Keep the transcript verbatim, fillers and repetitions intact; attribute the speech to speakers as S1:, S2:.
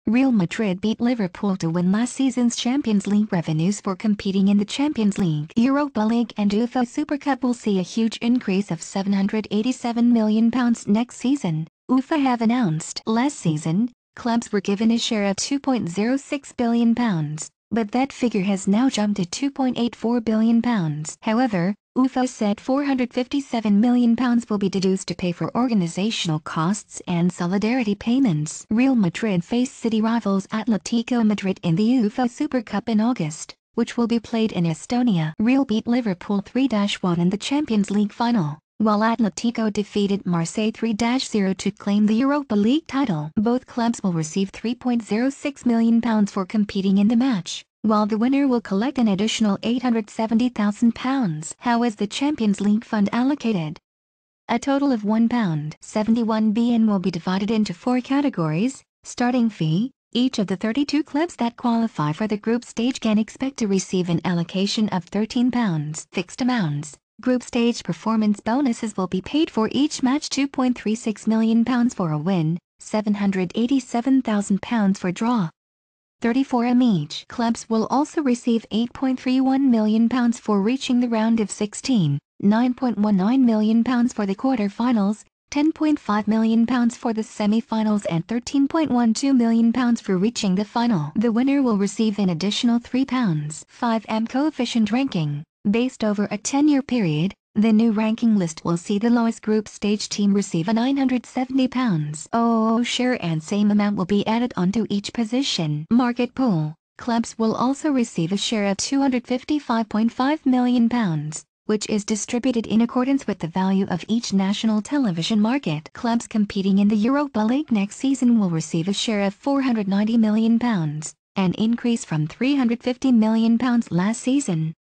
S1: Real Madrid beat Liverpool to win last season's Champions League. Revenues for competing in the Champions League, Europa League and UEFA Super Cup will see a huge increase of seven hundred eighty-seven million pounds next season, UEFA have announced. Last season, clubs were given a share of two point zero six billion pounds, but that figure has now jumped to two point eight four billion pounds. However, UEFA said four hundred fifty-seven million pounds will be deduced to pay for organizational costs and solidarity payments. Real Madrid face city rivals Atletico Madrid in the UEFA Super Cup in August, which will be played in Estonia. Real beat Liverpool three one in the Champions League final, while Atletico defeated Marseille three zero to claim the Europa League title. Both clubs will receive three point zero six million pounds for competing in the match, while the winner will collect an additional eight hundred seventy thousand pounds. How is the Champions League fund allocated? A total of one pound seventy-one billion will be divided into four categories. Starting fee: each of the thirty-two clubs that qualify for the group stage can expect to receive an allocation of thirteen pounds. Fixed amounts: group stage performance bonuses will be paid for each match, two point three six million pounds for a win, seven hundred eighty-seven thousand pounds for draw, thirty-four million each. Clubs will also receive eight point three one million pounds for reaching the round of sixteen, nine point one nine million pounds for the quarter-finals, ten point five million pounds for the semi-finals and thirteen point one two million pounds for reaching the final. The winner will receive an additional three pounds five million coefficient ranking, based over a ten-year period. The new ranking list will see the lowest group stage team receive a nine hundred seventy pounds oh share, and same amount will be added onto each position. Market pool: clubs will also receive a share of two hundred fifty-five point five million pounds, which is distributed in accordance with the value of each national television market. Clubs competing in the Europa League next season will receive a share of four hundred ninety million pounds, an increase from three hundred fifty million pounds last season.